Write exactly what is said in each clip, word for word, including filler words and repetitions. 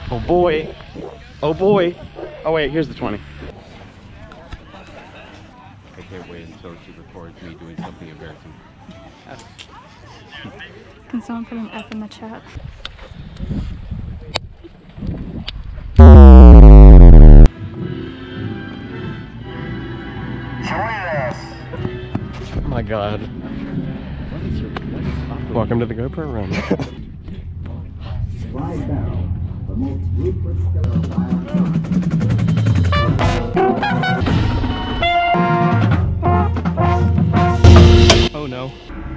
Oh boy. Oh boy. Oh wait, here's the twenty. I can't wait until she records me doing something embarrassing. Can someone put an F in the chat? Oh my god. What is your, what is up? Welcome to the GoPro run. Right now, the most ruthless killer Oh no.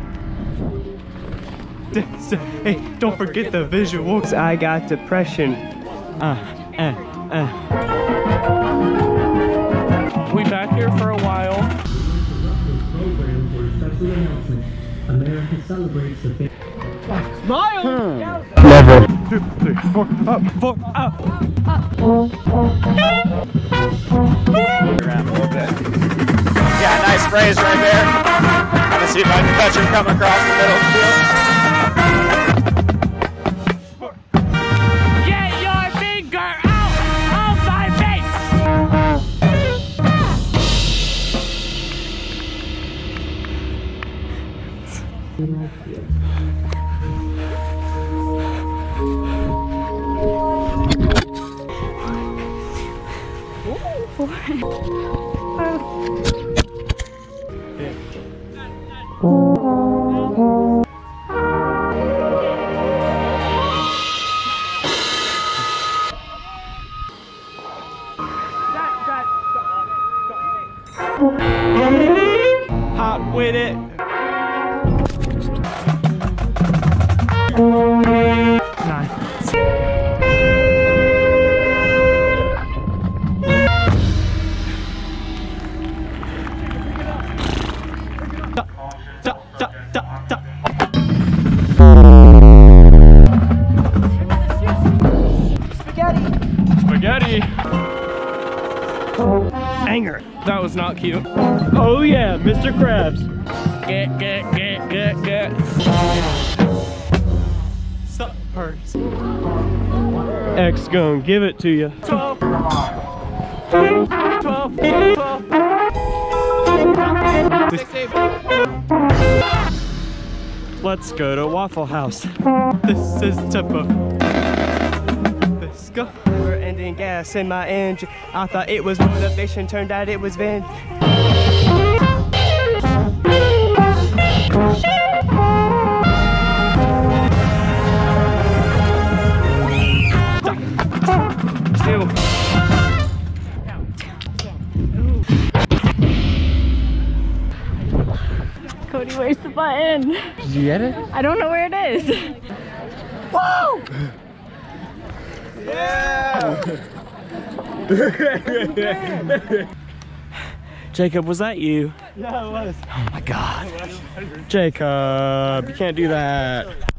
Hey, don't forget the visuals. I got depression. Uh, uh, uh. We back here for a while. program for a special announcement. America celebrates the fifth. Smile! Never. Two, three, four, up, four, up. Around a little bit. Yeah, nice phrase right there. I'm gonna see if I can touch him come across the middle of the field. Get your finger out of my face! Hop with it. Nice. Da, da, da, da. Spaghetti. Spaghetti. Anger. That was not cute. Oh yeah, Mister Krabs. Get, get, get, get, get. Sup, purse. X gonna give it to you. twelve. twelve. twelve. Let's go to Waffle House. This is typical. Let's go. We're ending gas in my engine. I thought it was motivation, turned out it was vent. Still. Cody, where's the button? Did you get it? I don't know where it is. Whoa! Yeah! Jacob, was that you? Yeah, it was. Oh my god. Jacob, you can't do that.